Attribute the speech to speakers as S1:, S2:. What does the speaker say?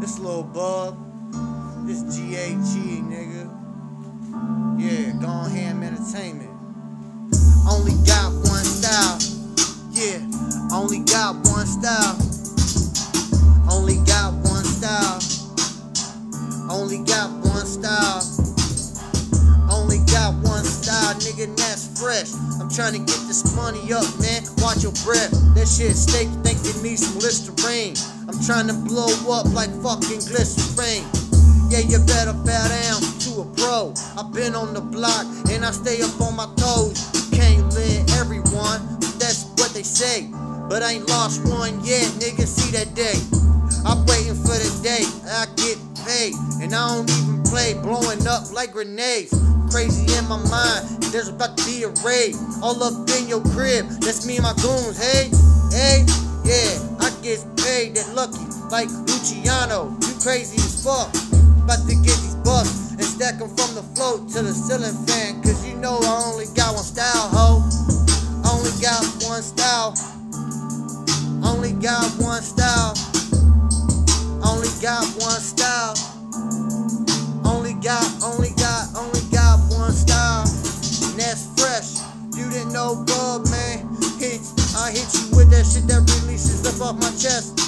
S1: This little bub, this GHE, nigga. Yeah, Gone Ham Entertainment. Only got one style. Yeah, only got one style. Only got one style. Only got one style. Only got one style, nigga, and that's fresh. I'm trying to get this money up, man. Watch your breath. That shit steak, think you need some Listerine. I'm trying to blow up like fucking glycerine. Yeah, you better bow down to a pro. I've been on the block and I stay up on my toes. You can't live everyone, that's what they say. But I ain't lost one yet, nigga, see that day. I'm waiting for the day I get paid. And I don't even play, blowing up like grenades. Crazy in my mind, there's about to be a raid. All up in your crib, that's me and my goons, hey? Hey? Yeah, I get paid that lucky, like Luciano. You crazy as fuck. About to get these bucks and stack them from the float to the ceiling fan. Cause you know I only got one style, ho. Only got one style. Only got one style. Only got one style. Only got one style. And that's fresh. You didn't know, bub, man. I hit you with that shit that releases up off my chest.